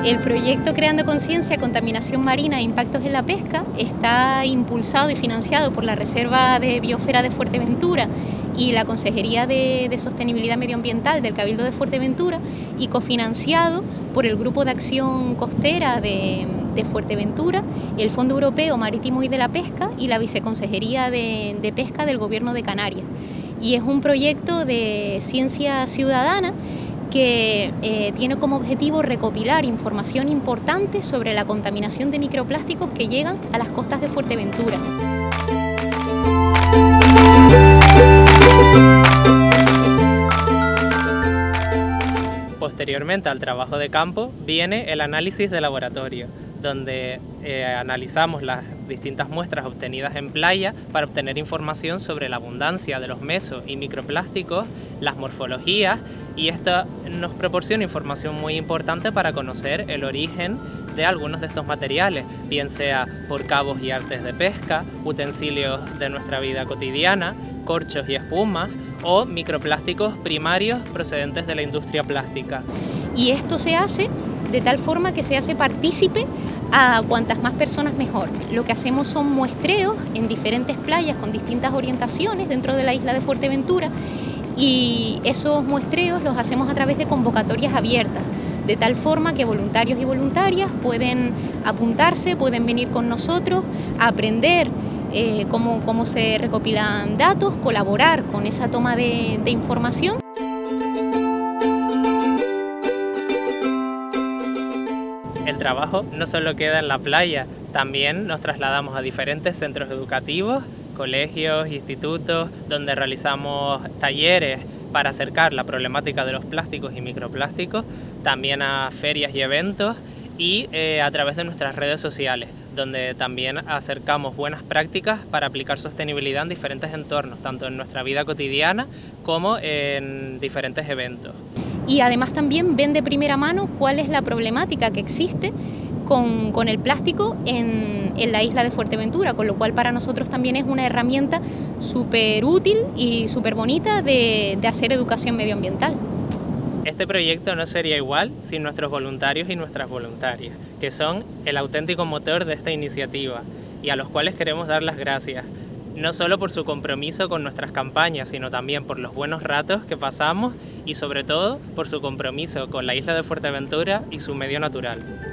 El proyecto Creando Conciencia, Contaminación Marina e Impactos en la Pesca está impulsado y financiado por la Reserva de Biosfera de Fuerteventura y la Consejería de Sostenibilidad Medioambiental del Cabildo de Fuerteventura y cofinanciado por el Grupo de Acción Costera de Fuerteventura, el Fondo Europeo Marítimo y de la Pesca y la Viceconsejería de Pesca del Gobierno de Canarias. Y es un proyecto de ciencia ciudadana que tiene como objetivo recopilar información importante sobre la contaminación de microplásticos que llegan a las costas de Fuerteventura. Posteriormente al trabajo de campo viene el análisis de laboratorio, donde analizamos las distintas muestras obtenidas en playa para obtener información sobre la abundancia de los meso y microplásticos, las morfologías, y esto nos proporciona información muy importante para conocer el origen de algunos de estos materiales, bien sea por cabos y artes de pesca, utensilios de nuestra vida cotidiana, corchos y espumas o microplásticos primarios procedentes de la industria plástica. Y esto se hace de tal forma que se hace partícipe a cuantas más personas mejor. Lo que hacemos son muestreos en diferentes playas con distintas orientaciones dentro de la isla de Fuerteventura, y esos muestreos los hacemos a través de convocatorias abiertas, de tal forma que voluntarios y voluntarias pueden apuntarse, pueden venir con nosotros a aprender cómo se recopilan datos, colaborar con esa toma de información. El trabajo no solo queda en la playa, también nos trasladamos a diferentes centros educativos, colegios, institutos, donde realizamos talleres para acercar la problemática de los plásticos y microplásticos, también a ferias y eventos, y a través de nuestras redes sociales, donde también acercamos buenas prácticas para aplicar sostenibilidad en diferentes entornos, tanto en nuestra vida cotidiana como en diferentes eventos. Y además también ven de primera mano cuál es la problemática que existe con el plástico en la isla de Fuerteventura, con lo cual para nosotros también es una herramienta súper útil y súper bonita de hacer educación medioambiental. Este proyecto no sería igual sin nuestros voluntarios y nuestras voluntarias, que son el auténtico motor de esta iniciativa y a los cuales queremos dar las gracias, no solo por su compromiso con nuestras campañas, sino también por los buenos ratos que pasamos y sobre todo por su compromiso con la isla de Fuerteventura y su medio natural.